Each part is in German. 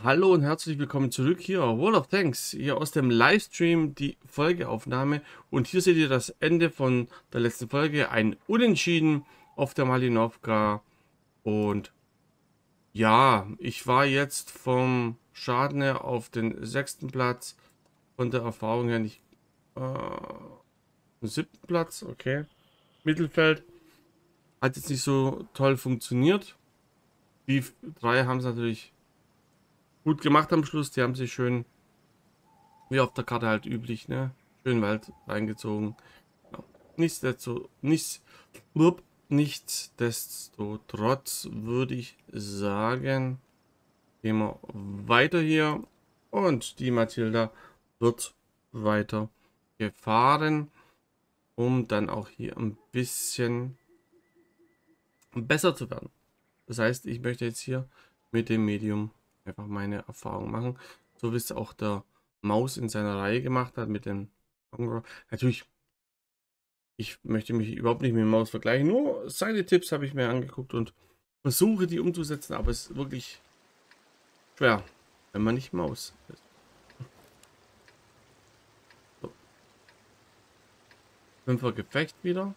Hallo und herzlich willkommen zurück hier, World of Tanks, hier aus dem Livestream die Folgeaufnahme. Und hier seht ihr das Ende von der letzten Folge, ein Unentschieden auf der Malinovka. Und ja, ich war jetzt vom Schaden her auf den 6. Platz, von der Erfahrung her nicht, 7. Platz, okay. Mittelfeld hat jetzt nicht so toll funktioniert. Die drei haben es natürlich gut gemacht am Schluss, die haben sich schön, wie auf der Karte halt üblich, ne? Schön Wald reingezogen. Ja. Nichtsdestotrotz würde ich sagen, gehen wir weiter hier. Und die Mathilda wird weiter gefahren, um dann auch hier ein bisschen besser zu werden. Das heißt, ich möchte jetzt hier mit dem Medium einfach meine Erfahrung machen. So wie es auch der Maus in seiner Reihe gemacht hat mit dem Conqueror. Natürlich, ich möchte mich überhaupt nicht mit dem Maus vergleichen. Nur seine Tipps habe ich mir angeguckt und versuche die umzusetzen. Aber es ist wirklich schwer, wenn man nicht Maus ist. So. 5er Gefecht wieder.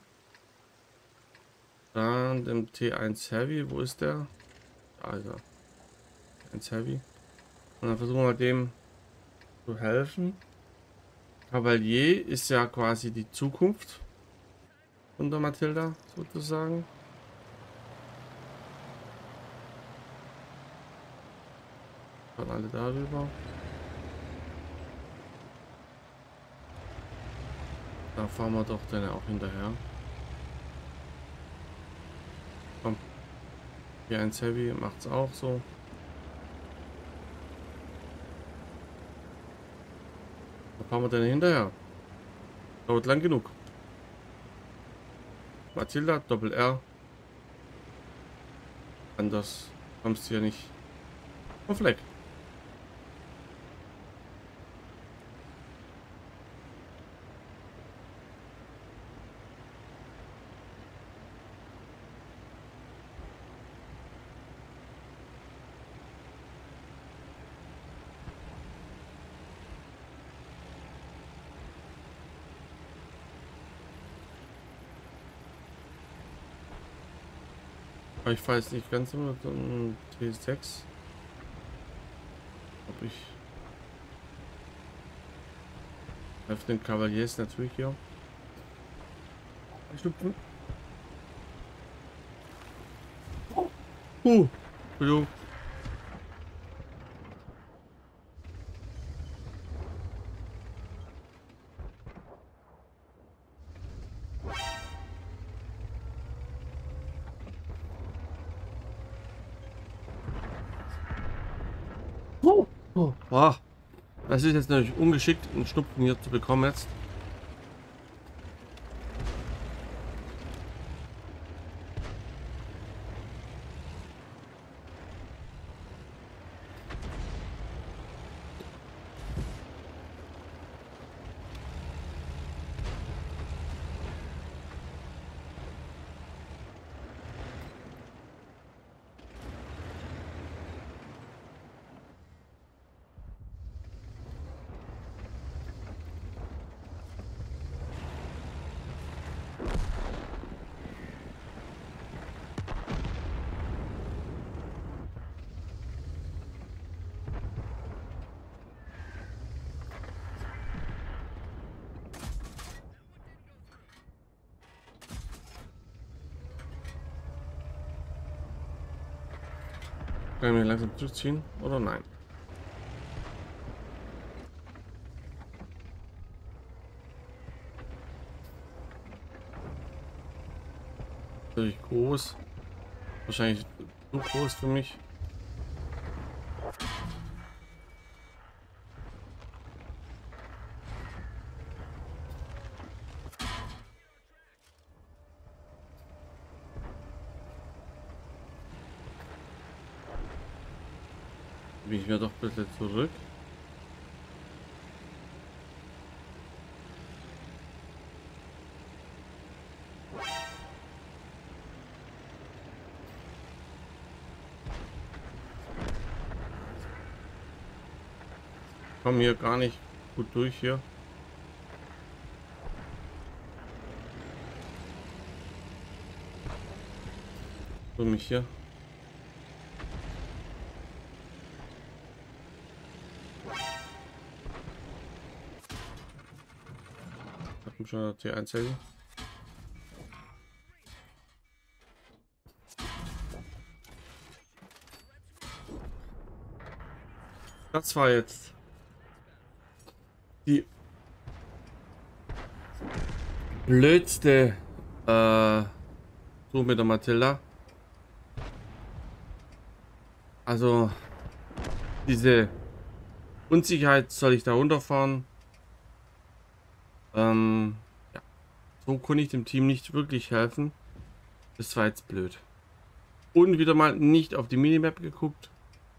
Dann dem T1 Heavy. Wo ist der? Also, T1 Heavy. Und dann versuchen wir dem zu helfen. Cavalier ist ja quasi die Zukunft von der Mathilda, sozusagen. Fahren alle darüber. Da fahren wir doch dann auch hinterher. Komm, hier ein Heavy macht's auch so. Da fahren wir dann hinterher. Dauert lang genug. Mathilda, Doppel R. Anders kommst du hier nicht auf Fleck. Aber ich weiß nicht ganz immer so ein T6. Ob ich auf den Cavaliers natürlich hier. Schnupfen. Entschuldigung. Boah, das ist jetzt natürlich ungeschickt, einen Schnupfen hier zu bekommen jetzt. Kann ich mir langsam zurückziehen oder nein? Natürlich groß. Wahrscheinlich zu groß für mich. Bin ich mir doch bitte zurück. Komme hier gar nicht gut durch hier. So mich hier. Hat mich schon der T1 Heavy. Das war jetzt die blödste so mit der Matilda. Also diese Unsicherheit, soll ich da runterfahren? Ja, so konnte ich dem Team nicht wirklich helfen. Das war jetzt blöd. Und wieder mal nicht auf die Minimap geguckt.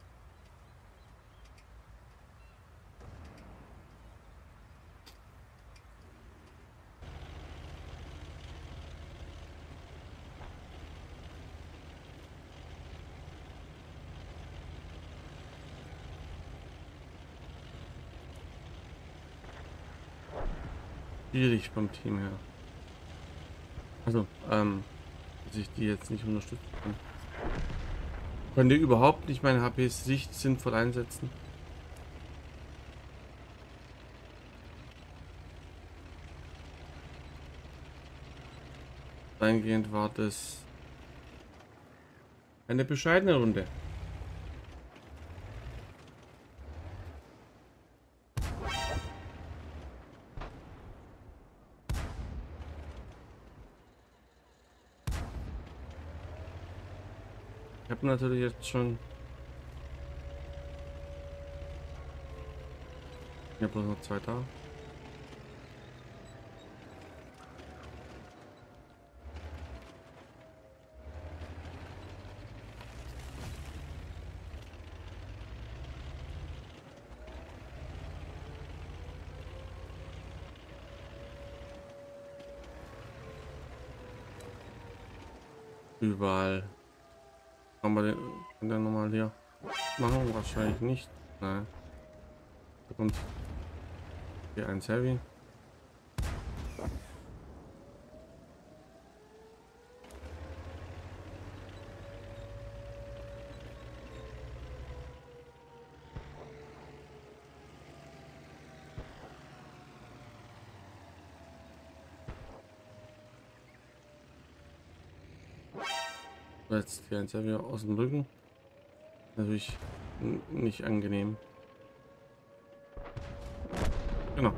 Schwierig vom Team her. Also, dass ich die jetzt nicht unterstützen kann. Konnte überhaupt nicht meine HP-Sicht sinnvoll einsetzen. Eingehend war das eine bescheidene Runde. Ich habe natürlich jetzt schon bloß noch 2 da. Überall. Kann man den nochmal hier machen? Wahrscheinlich nicht. Nein. Da kommt hier ein Heavy. Jetzt hier ein Heavy aus dem Rücken. Natürlich nicht angenehm. Genau.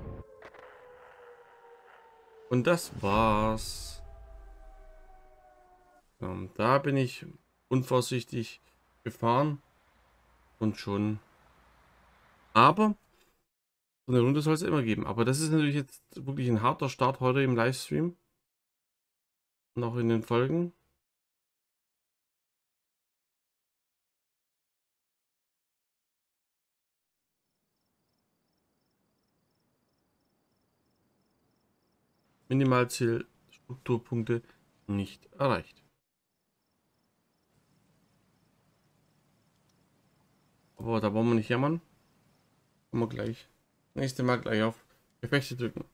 Und das war's. Da bin ich unvorsichtig gefahren und schon. Aber so eine Runde soll es immer geben. Aber das ist natürlich jetzt wirklich ein harter Start heute im Livestream. Noch in den Folgen. Minimalziel Strukturpunkte nicht erreicht. Aber da wollen wir nicht jammern. Können wir gleich nächste Mal gleich auf Gefechte drücken.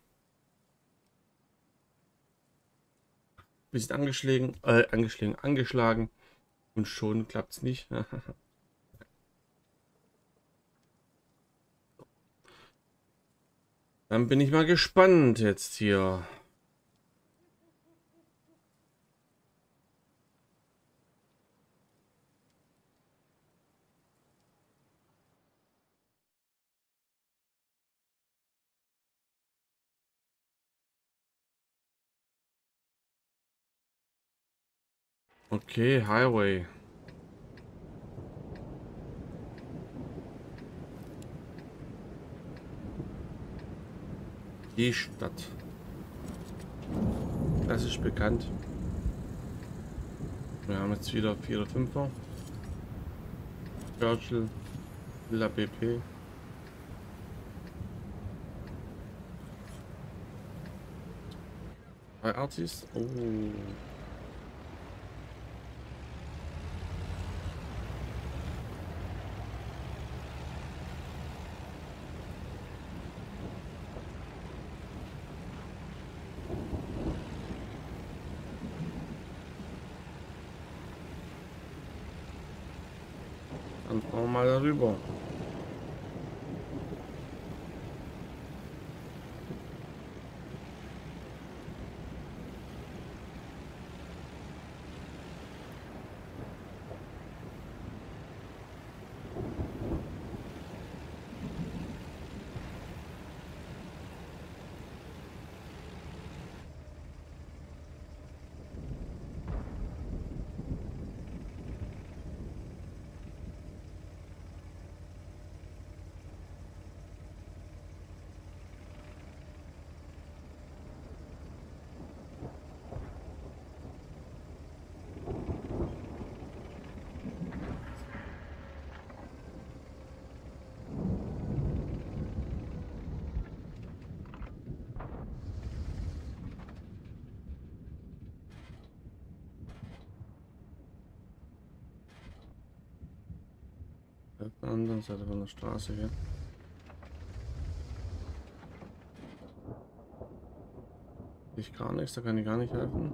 Bisschen angeschlagen und schon klappt es nicht. Dann bin ich mal gespannt jetzt hier. Okay, Highway. Die Stadt. Das ist bekannt. Wir haben jetzt wieder 4 oder 5er. Churchill, Villa BP. Bei Artis. Oh. Dann fahren wir mal darüber. Auf der anderen Seite von der Straße hier. Ich gar nichts, da kann ich gar nicht helfen.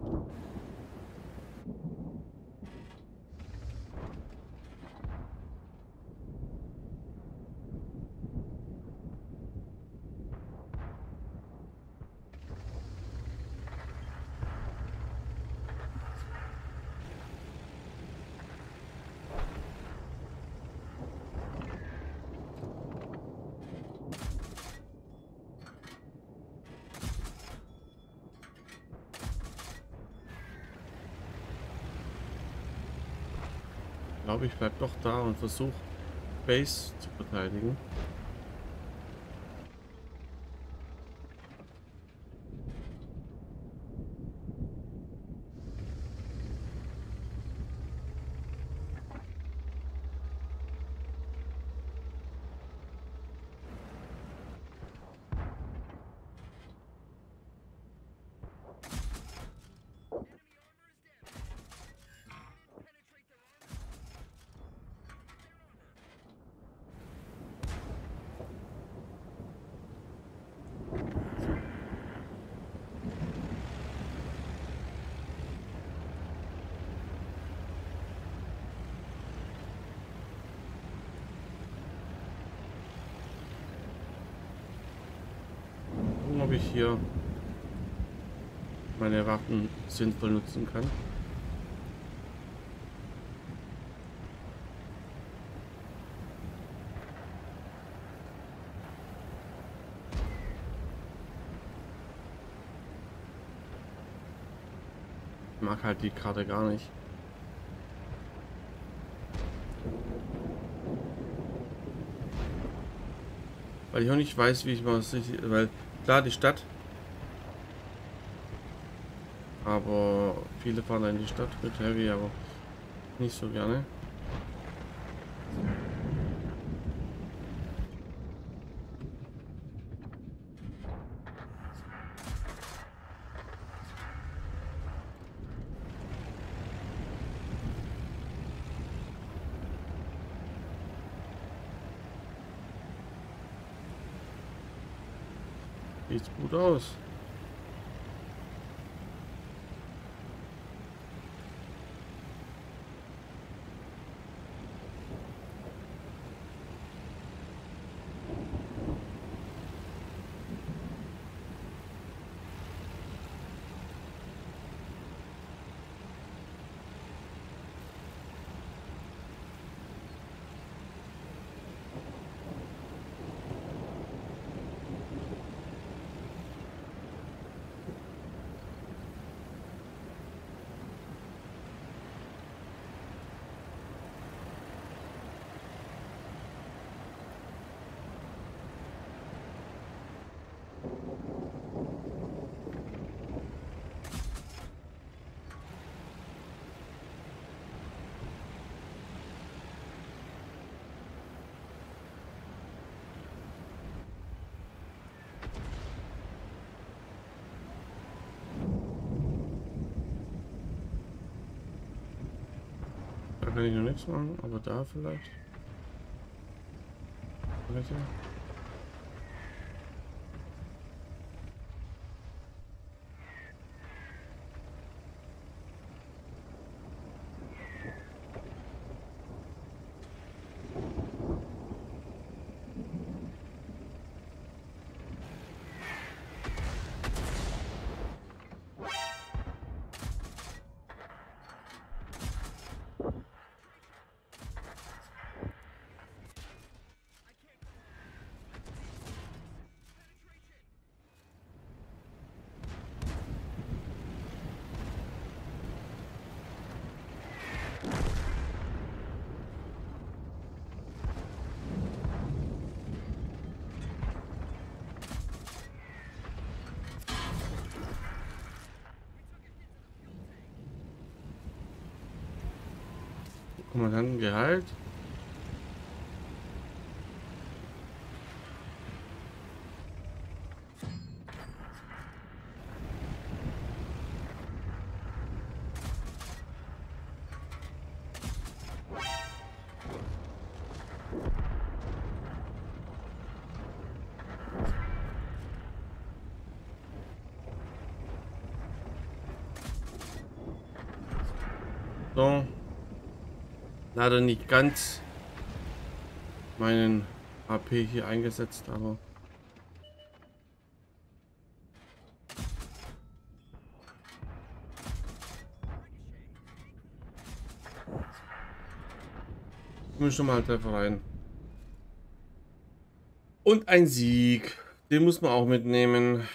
Ich glaube, ich bleib doch da und versuche Base zu verteidigen. Gucken, ob ich hier meine Waffen sinnvoll nutzen kann. Ich mag halt die Karte gar nicht. Weil ich auch nicht weiß, wie ich mal weil klar die Stadt, aber viele fahren in die Stadt mit Heavy, aber nicht so gerne. Sieht gut aus. Da kann ich noch nichts machen, aber da vielleicht. Bitte. Kommandantengehalt. So. Leider nicht ganz meinen AP hier eingesetzt, aber schon mal Treffer rein. Und ein Sieg. Den muss man auch mitnehmen.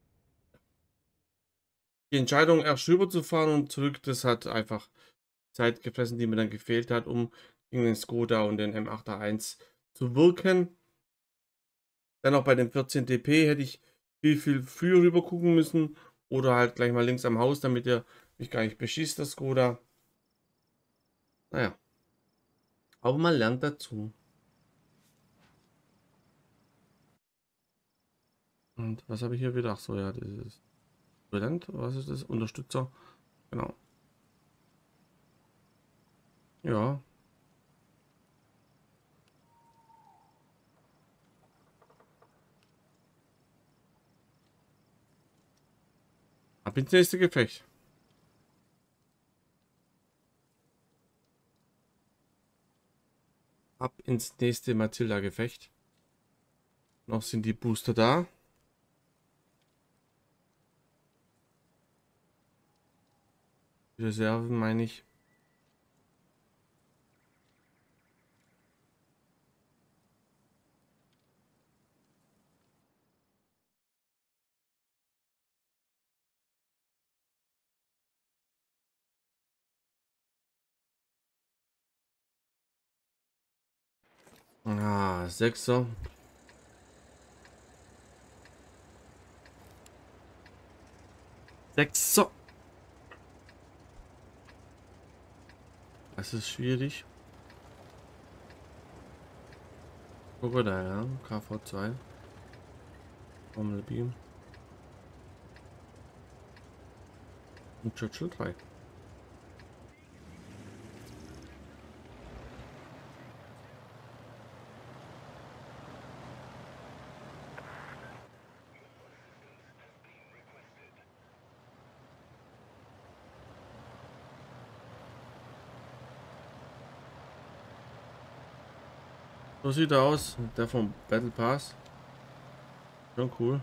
Die Entscheidung, erst rüber zu fahren und zurück, das hat einfach Zeit gefressen, die mir dann gefehlt hat, um gegen den Skoda und den M8A1 zu wirken. Dann auch bei dem 14 TP hätte ich viel früher rüber gucken müssen oder halt gleich mal links am Haus, damit er mich gar nicht beschießt, das Skoda. Naja, aber man lernt dazu. Und was habe ich hier wieder? Ach so, ja, das ist Brillant. Was ist das? Unterstützer. Genau. Ja. Ab ins nächste Gefecht. Ab ins nächste Matilda-Gefecht. Noch sind die Booster da. Die Reserven meine ich. Ah, Sechser. Sechser. Das ist schwierig. Crocodile, ja. KV2. Formel Beam. Und Churchill 3. So sieht er aus. Der vom Battle Pass. Schon cool.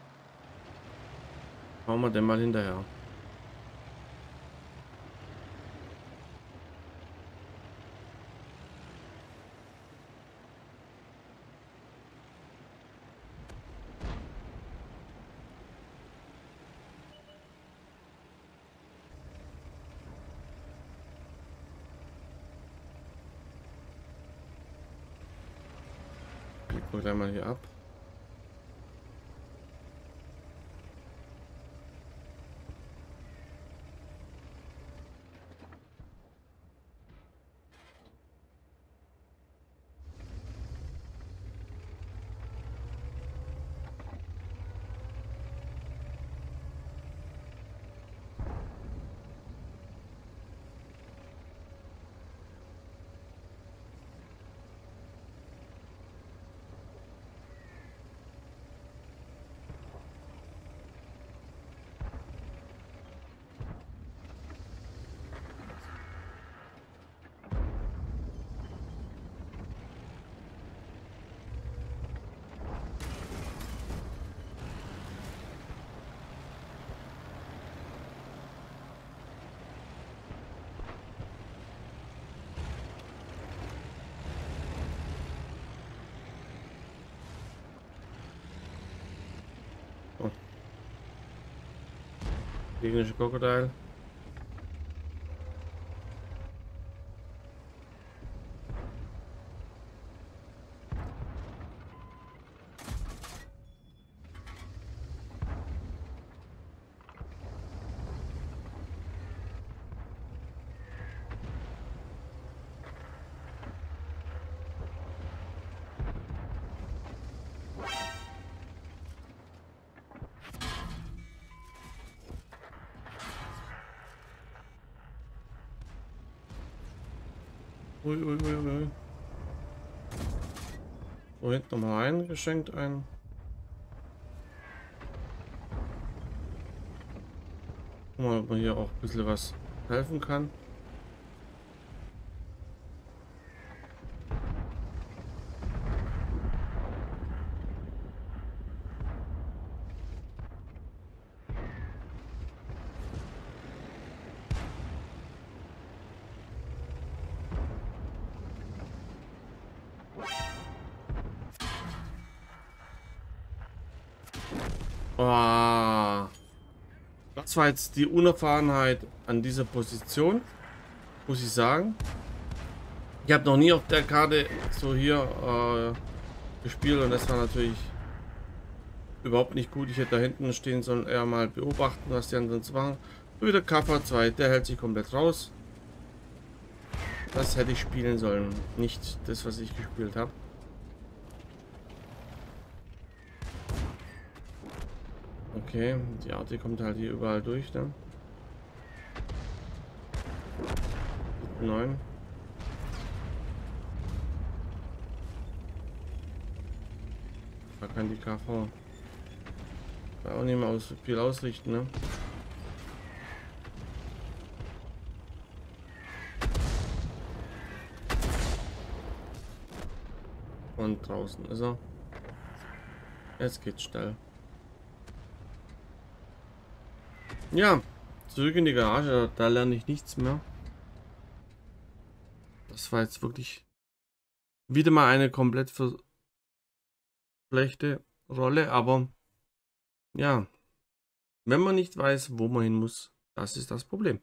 Schauen wir den mal hinterher. Ich gucke gleich mal hier ab. Oh. Gegnerische Crocodile. Ui, ui, ui, ui. So, hinten nochmal eingeschenkt ein. Guck mal, ob man hier auch ein bisschen was helfen kann. Oh, das war jetzt die Unerfahrenheit an dieser Position, muss ich sagen. Ich habe noch nie auf der Karte so hier gespielt und das war natürlich überhaupt nicht gut. Ich hätte da hinten stehen sollen, eher mal beobachten, was die anderen so machen. So wie der KV2, der hält sich komplett raus. Das hätte ich spielen sollen, nicht das, was ich gespielt habe. Okay, die Art, die kommt halt hier überall durch, ne? 9. Da kann die KV auch nicht mehr viel ausrichten, ne? Und draußen ist er. Jetzt geht's schnell. Ja, zurück in die Garage. Da lerne ich nichts mehr. Das war jetzt wirklich wieder mal eine komplett schlechte Rolle. Aber ja, wenn man nicht weiß, wo man hin muss, das ist das Problem.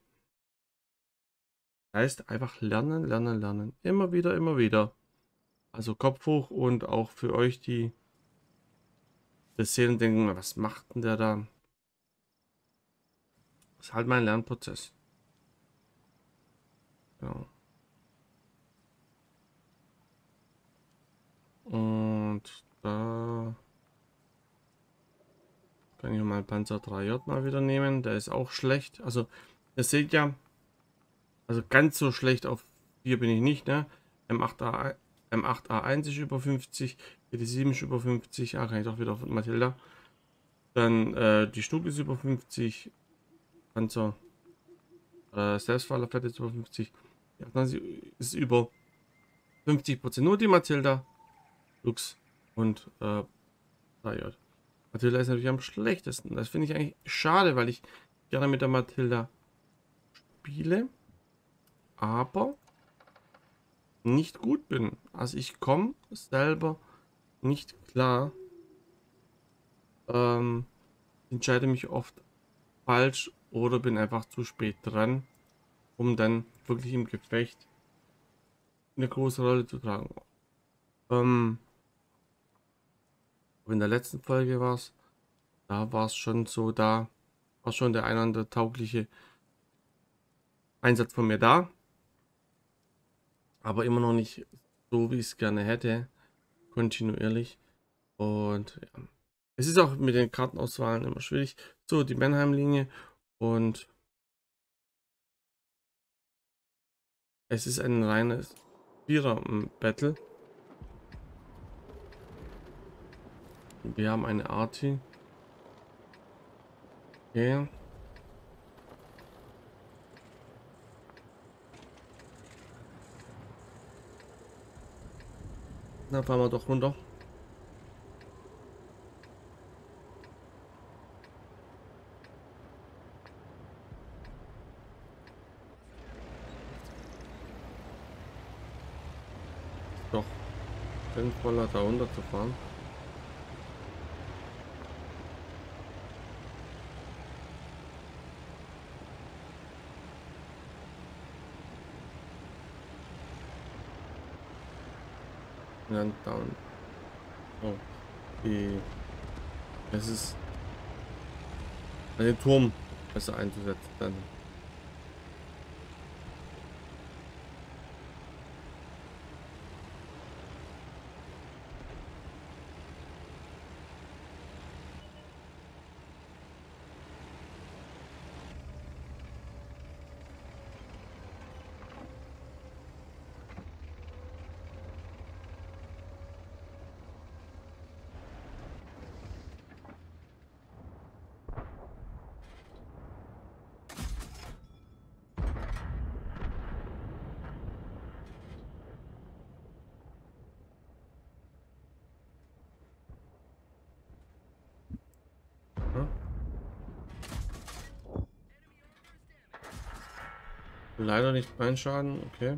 Heißt einfach lernen, lernen, lernen. Immer wieder, immer wieder. Also Kopf hoch und auch für euch, die das sehen und denken, was macht denn der da? Das ist halt mein Lernprozess. Ja. Und da kann ich mal Panzer 3J mal wieder nehmen. Der ist auch schlecht. Also, ihr seht ja, also ganz so schlecht auf 4 bin ich nicht, ne? M8A1 ist über 50, GT7 ist über 50. Ah, kann ich doch wieder auf Matilda. Dann die Stug ist über 50. Panzer Selbstfallerfett ist über 50. Die 28 ist über 50%. Nur die Matilda, Lux und 3J. Matilda ist natürlich am schlechtesten. Das finde ich eigentlich schade, weil ich gerne mit der Matilda spiele, aber nicht gut bin. Also ich komme selber nicht klar. Ähm, entscheide mich oft falsch oder bin einfach zu spät dran, um dann wirklich im Gefecht eine große Rolle zu tragen. In der letzten Folge war es, da war es schon so, da war schon der ein oder andere taugliche Einsatz von mir da, aber immer noch nicht so, wie ich es gerne hätte, kontinuierlich. Und ja, es ist auch mit den Kartenauswahlen immer schwierig. So, die Mannheim-Linie und es ist ein reines Vierer-Battle. Wir haben eine Arti. Okay. Na, fahren wir doch runter. Doch sinnvoller, da runter zu fahren. Und dann down. Oh, die. Es ist den Turm besser einzusetzen dann. Leider nicht mein Schaden, okay.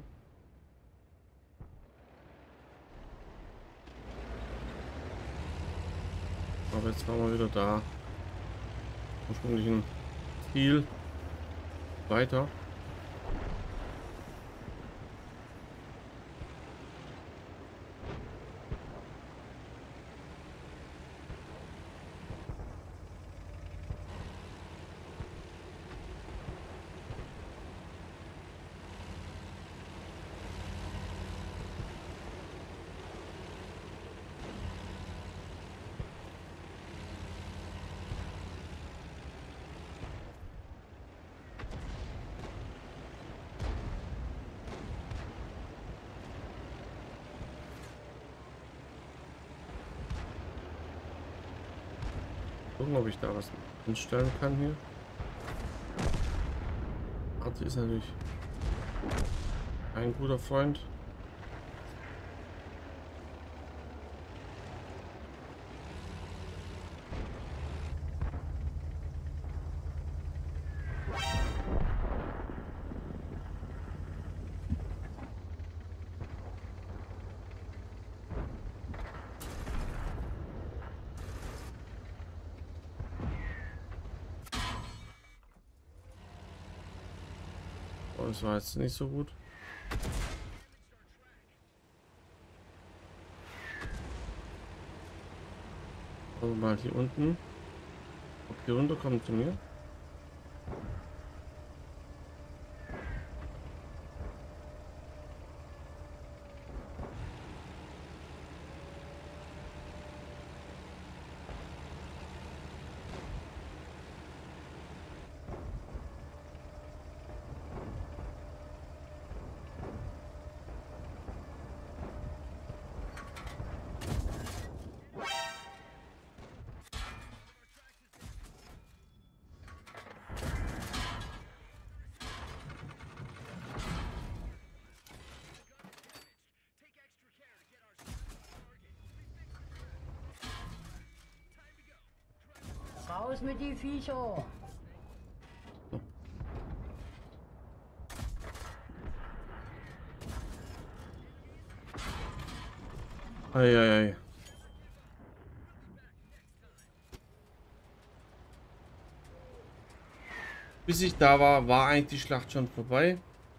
Aber jetzt waren wir wieder da. Ursprünglichen Ziel. Weiter. Gucken, ob ich da was hinstellen kann hier. Arti ist natürlich ein guter Freund. Oh, das war jetzt nicht so gut. Also mal hier unten. Ob die runterkommen zu mir? Raus mit die Viecher! Eieiei. Bis ich da war, war eigentlich die Schlacht schon vorbei.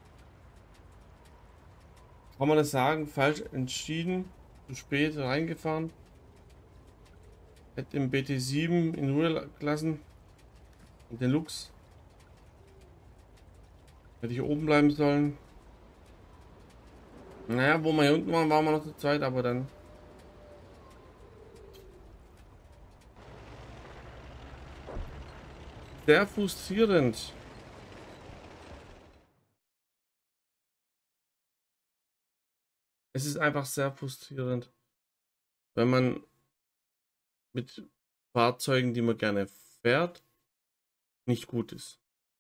Kann man das sagen? Falsch entschieden. Zu spät reingefahren. Hätte im BT7 in Ruhe gelassen. Und den Lux. Hätte ich oben bleiben sollen. Naja, wo wir hier unten waren, waren wir noch zu zweit, aber dann. Sehr frustrierend. Es ist einfach sehr frustrierend, wenn man mit Fahrzeugen, die man gerne fährt, nicht gut ist.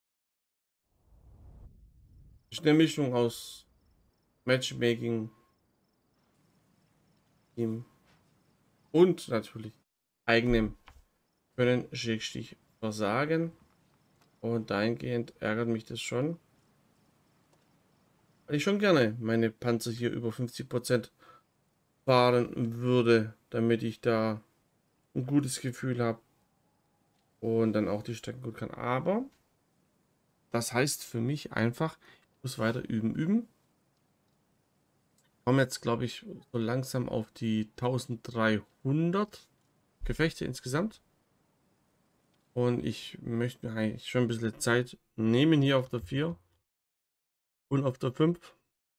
Es ist eine Mischung aus Matchmaking, Team und natürlich eigenem Können, Schrägstrich Versagen. Und dahingehend ärgert mich das schon. Weil ich schon gerne meine Panzer hier über 50% fahren würde, damit ich da ein gutes Gefühl habe und dann auch die Strecken gut kann. Aber das heißt für mich einfach, ich muss weiter üben. Komme jetzt, glaube ich, so langsam auf die 1300 Gefechte insgesamt. Und ich möchte mir eigentlich schon ein bisschen Zeit nehmen hier auf der 4 und auf der 5.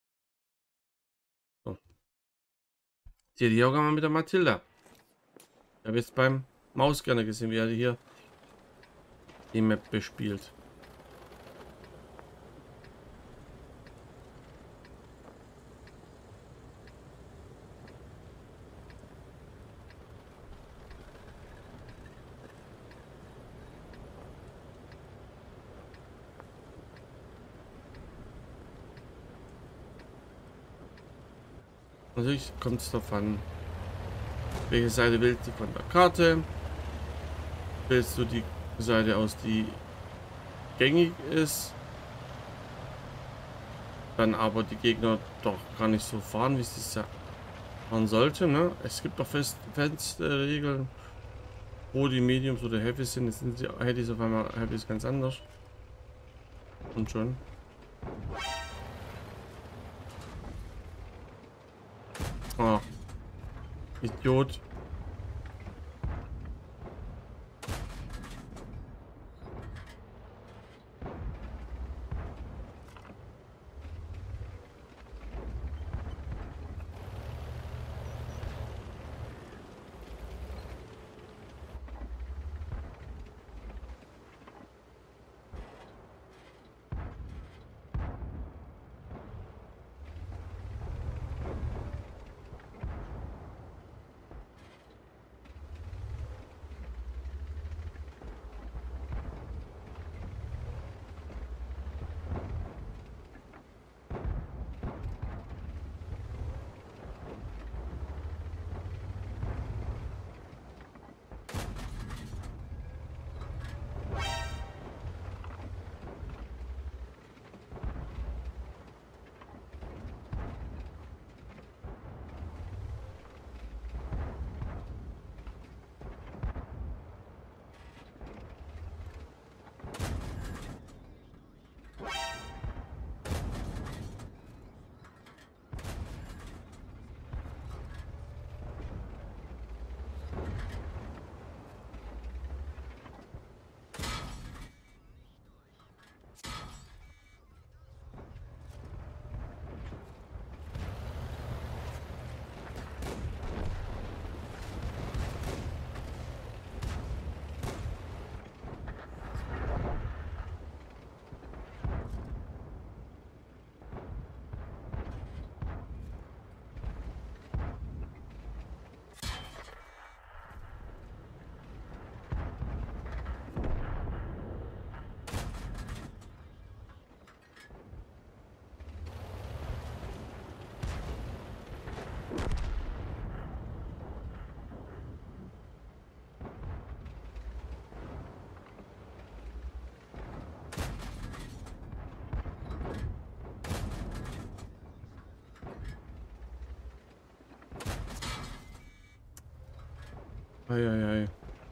So. Die auch mal mit der Matilda. Ich habe jetzt beim Maus gerne gesehen, wie er hier die Map bespielt. Natürlich kommt es darauf an, welche Seite willst du von der Karte. Willst du die Seite aus, die gängig ist? dann aber die Gegner doch gar nicht so fahren, wie sie es ja fahren sollte. Ne? Es gibt doch feste Regeln, wo die Mediums oder Heavy sind. Jetzt sind die Heavys auf einmal Heavys ganz anders. Und schon. Ah, Idiot. Eieiei.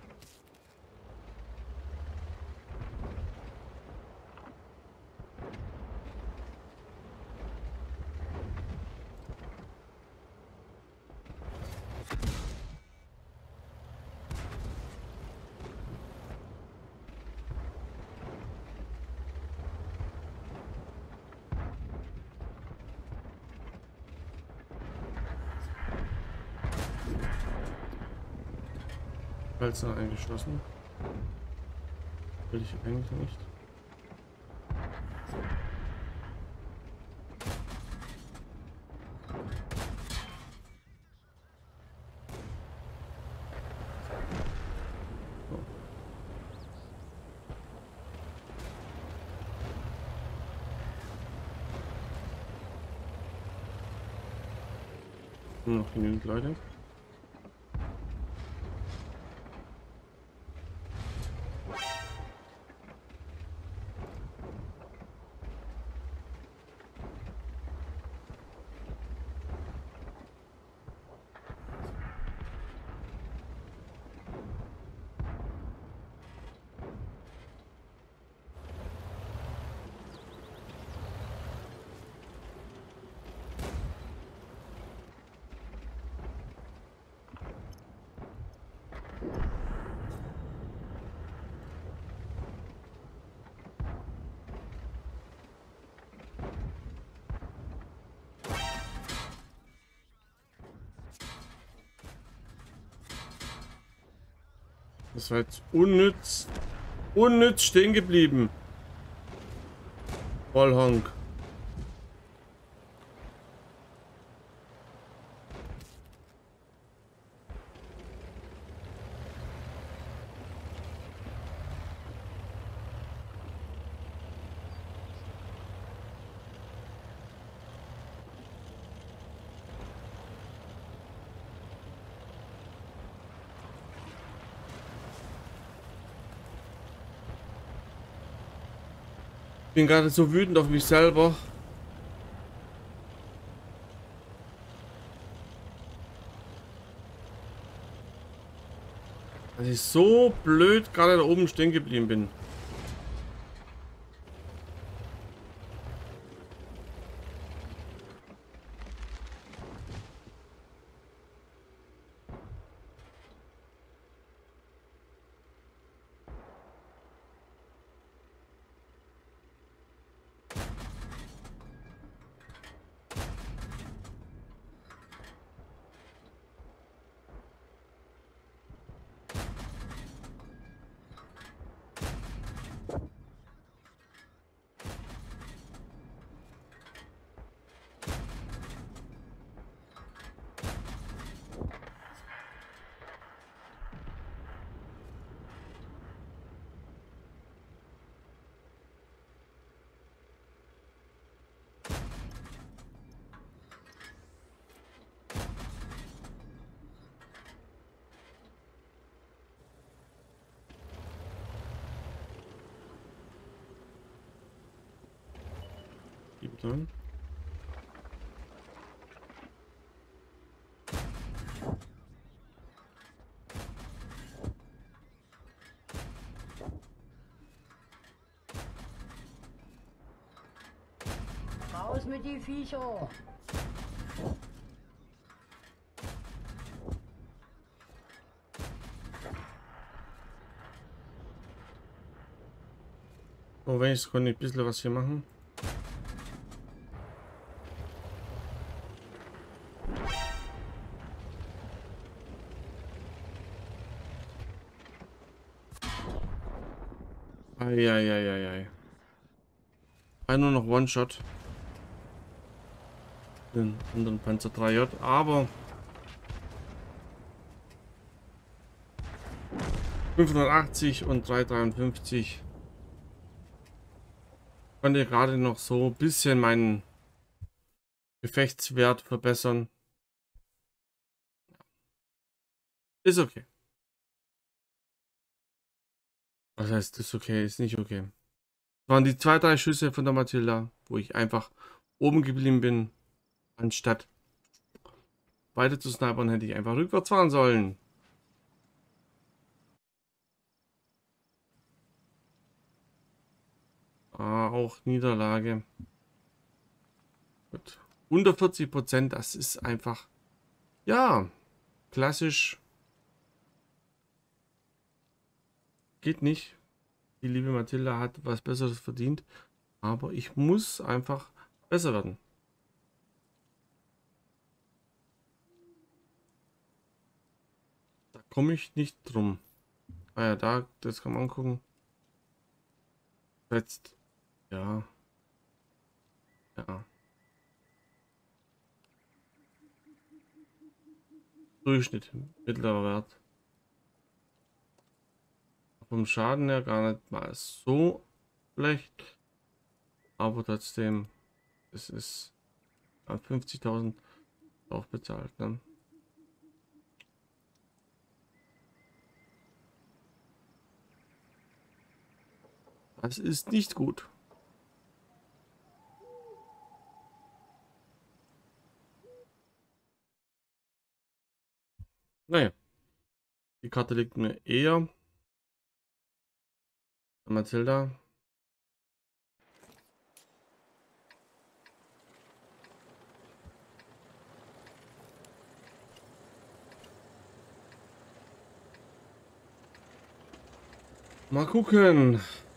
Walzer eingeschlossen. Will ich eigentlich nicht. Nur noch genügend Leute. Das war jetzt unnütz. Unnütz stehen geblieben. Vollhonk. Ich bin gerade so wütend auf mich selber. Dass ich so blöd gerade da oben stehen geblieben bin. Dann. Raus mit die Viecher. Oh, wenn ich konnte ein bisschen was hier machen. Eieieiei. Nur noch One-Shot. Den anderen Panzer 3J, aber 580 und 353 konnte gerade noch so ein bisschen meinen Gefechtswert verbessern. Ist okay. Was heißt, ist okay, ist nicht okay. Das waren die 2, 3 Schüsse von der Matilda, wo ich einfach oben geblieben bin, anstatt weiter zu snipern, hätte ich einfach rückwärts fahren sollen. Auch Niederlage. Gut. Unter 40%, das ist einfach, ja, klassisch. Geht nicht. Die liebe Matilda hat was Besseres verdient. Aber ich muss einfach besser werden. Da komme ich nicht drum. Ah ja, da, das kann man angucken. Jetzt, ja. Ja. Durchschnitt, mittlerer Wert. Vom Schaden her gar nicht mal so schlecht. Aber trotzdem, es ist 50.000 auch bezahlt. Ne? Das ist nicht gut. Naja, die Karte liegt mir eher. Matilda. Mal gucken.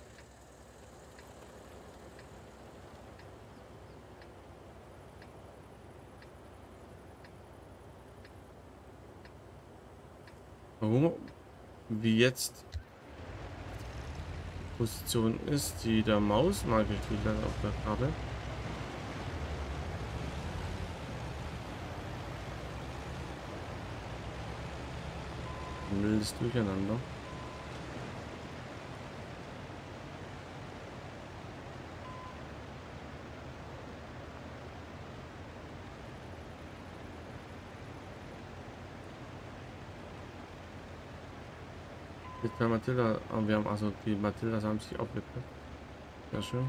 Warum? Wie jetzt Position ist, die der Maus mag ich wieder auf der Karte. Ein wildes Durcheinander. Mit der Matilda, wir haben also die Matildas haben sich aufgepackt. Sehr schön.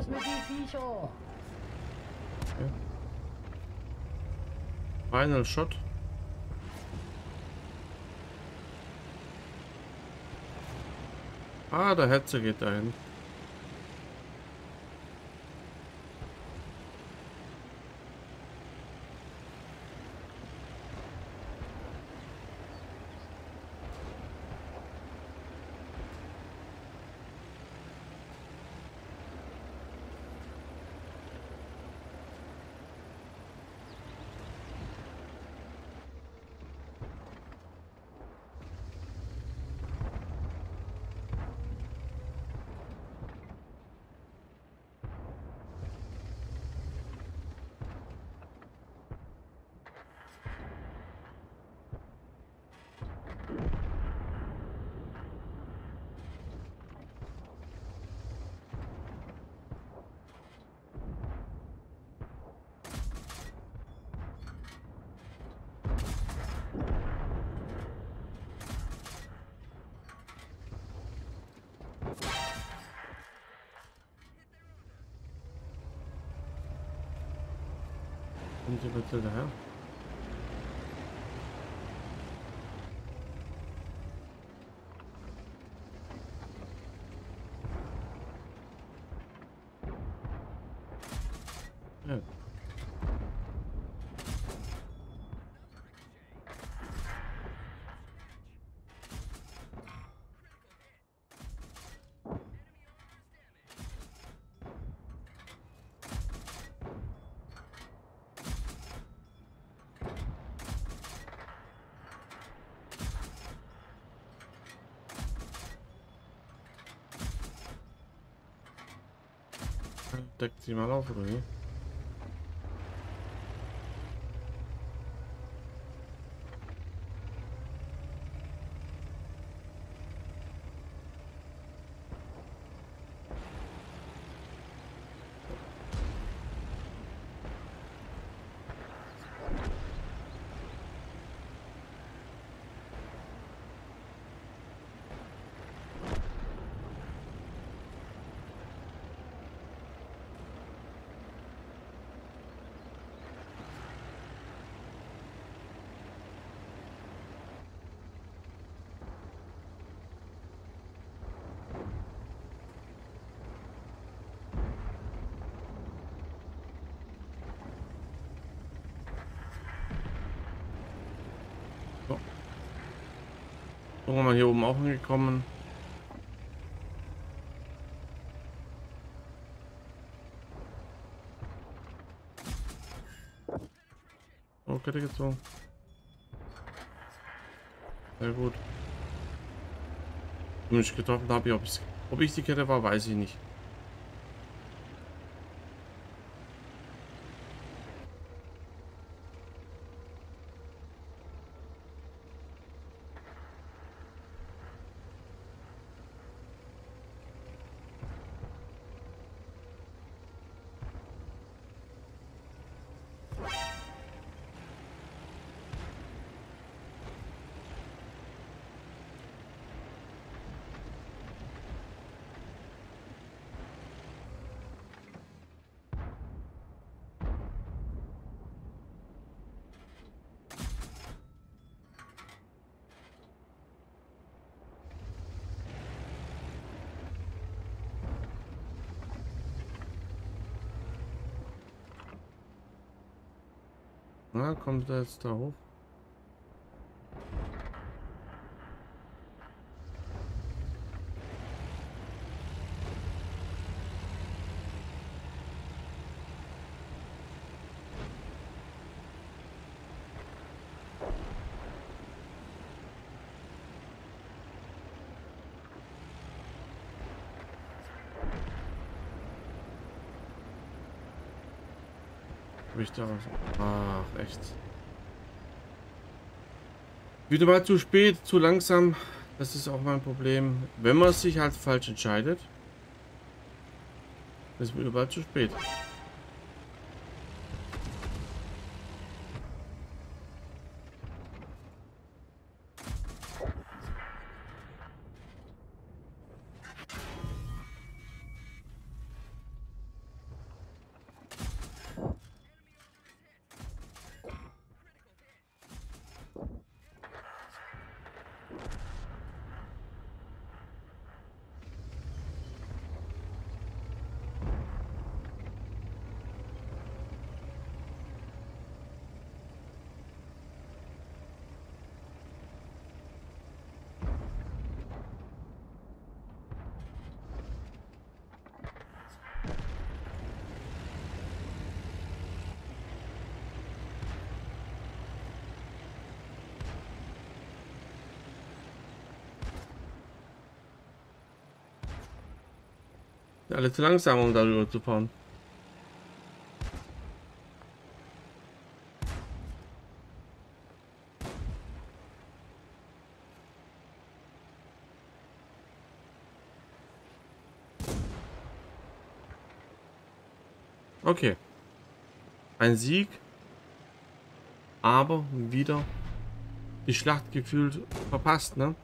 Raus mit die Viecher! Okay. Final Shot. Ah, der Hetze geht dahin. Kommt die bitte daher? Ja. Deckt sie mal auf, oder wie? So. Irgendwann mal hier oben auch angekommen. Oh, Kette gezogen. Sehr gut. Wenn ich getroffen habe, ob ich die Kette war, weiß ich nicht. Na, kommt er jetzt da hoch? Hab ich da was? Ach, echt. Wieder mal zu spät, zu langsam. Das ist auch mein Problem. Wenn man sich halt falsch entscheidet, ist mir überall zu spät. Alle zu langsam, um darüber zu fahren. Okay. Ein Sieg. Aber wieder die Schlacht gefühlt verpasst, ne?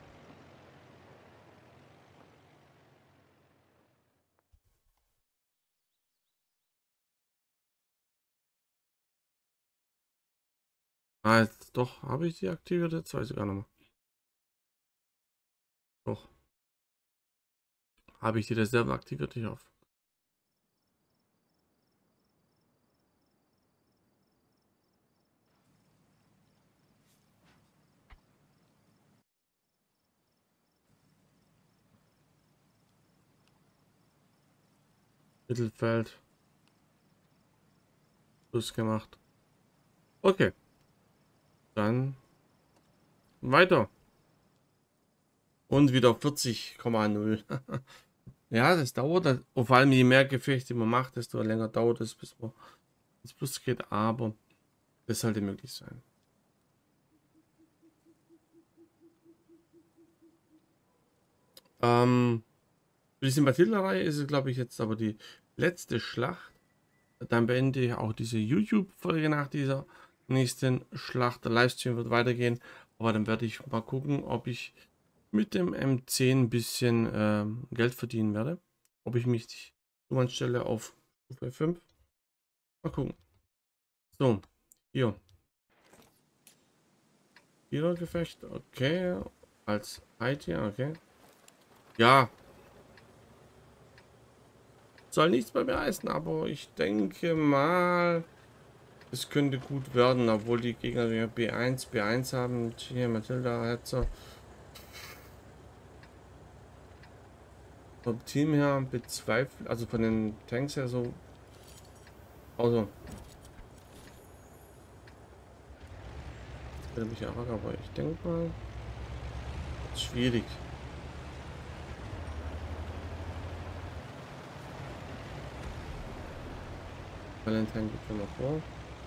Ah, jetzt doch, habe ich die aktiviert? Jetzt weiß ich gar nicht mehr. Doch. Habe ich die Reserve aktiviert? Ich hoffe. Mittelfeld. Plus gemacht. Okay. Dann weiter. Und wieder 40,0. Ja, das dauert. Und vor allem je mehr Gefechte man macht, desto länger dauert es, bis man ins Plus geht. Aber das sollte möglich sein. Für diese Matilda-Reihe ist es, glaube ich, jetzt aber die letzte Schlacht. Dann beende ich auch diese YouTube-Folge nach dieser nächsten Schlacht. Der Livestream wird weitergehen. Aber dann werde ich mal gucken, ob ich mit dem M10 ein bisschen Geld verdienen werde. Ob ich mich stelle auf Stufe 5. Mal gucken. So, hier. Gefecht, okay. Als IT, okay. Ja. Soll nichts bei mir heißen, aber ich denke mal, es könnte gut werden, obwohl die Gegner ja B1 haben. Hier Matilda Hetzer. Vom Team her bezweifelt, also von den Tanks her so. Also. Würde mich auch, aber ich denke mal, schwierig. Valentine geht schon mal vor.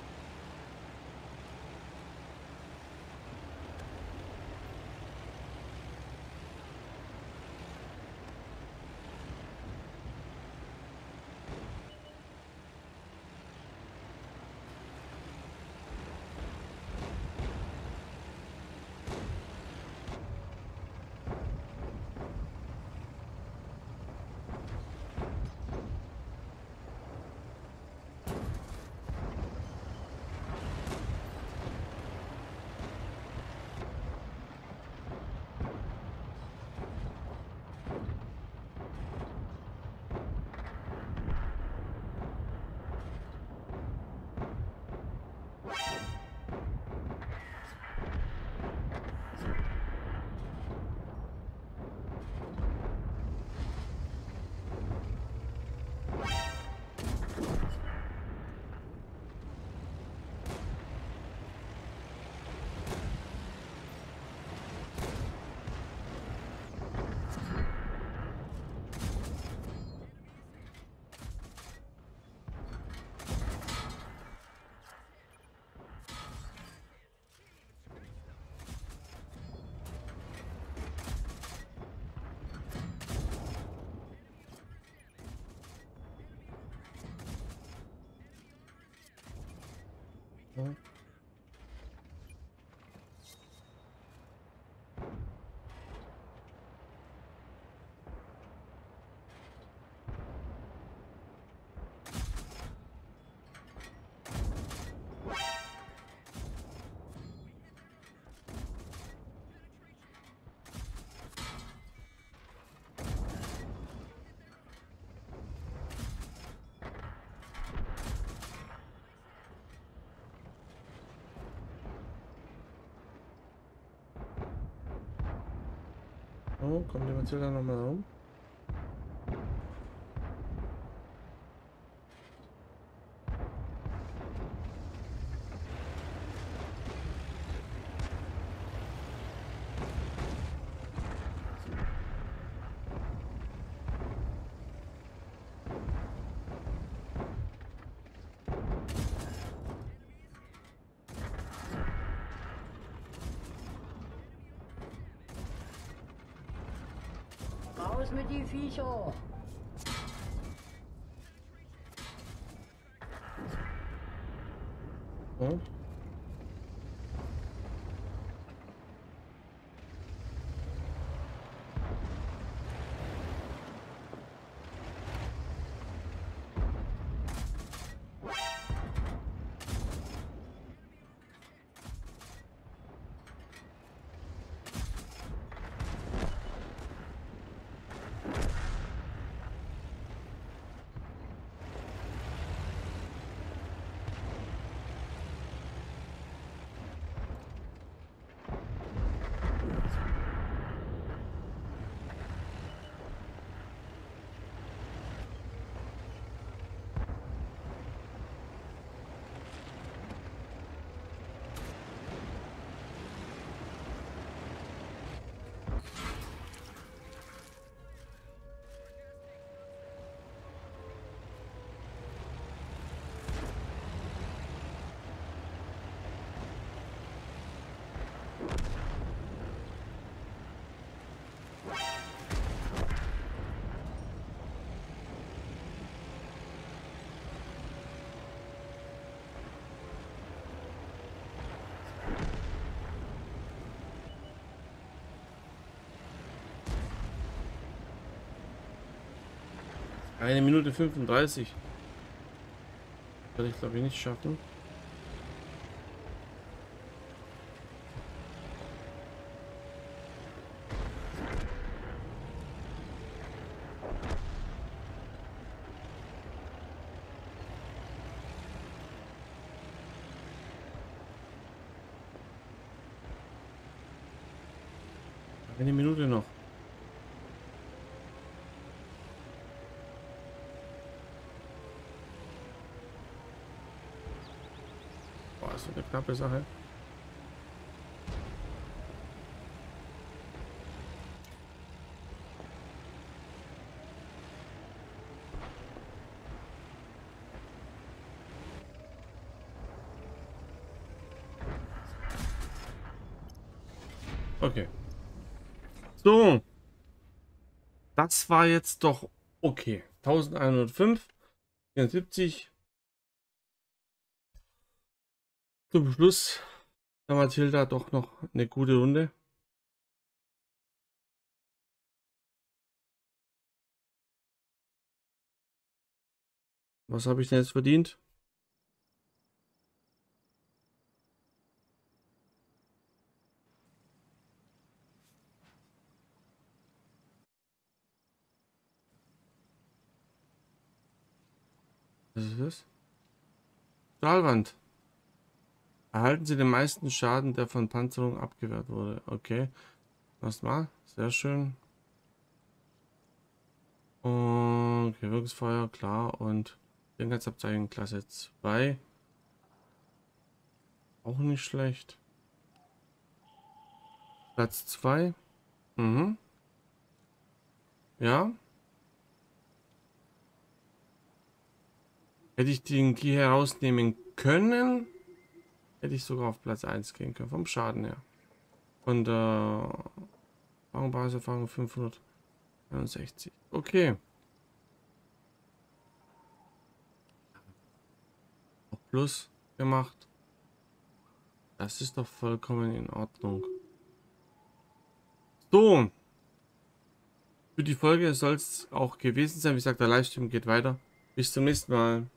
Ja. Oh, kommt die Matilda nochmal rum? Raus mit die Viecher! So. Eine Minute 35. Werde ich glaube ich nicht schaffen. Eine Minute noch. Boah, ist so eine knappe Sache. Okay. So. Das war jetzt doch okay. 1105, 74. Zum Schluss der Mathilda doch noch eine gute Runde. Was habe ich denn jetzt verdient? Was ist das? Stahlwand. Erhalten Sie den meisten Schaden, der von Panzerung abgewehrt wurde. Okay. Erstmal. Sehr schön. Und okay, Wirkungsfeuer, klar. Und Denkmalsabzeichen Klasse 2. Auch nicht schlecht. Platz 2. Mhm. Ja. Hätte ich den Key herausnehmen können, hätte ich sogar auf Platz 1 gehen können. Vom Schaden her. Von der Basiserfahrung 561. Okay. Auch Plus gemacht. Das ist doch vollkommen in Ordnung. So. Für die Folge soll es auch gewesen sein. Wie gesagt, der Livestream geht weiter. Bis zum nächsten Mal.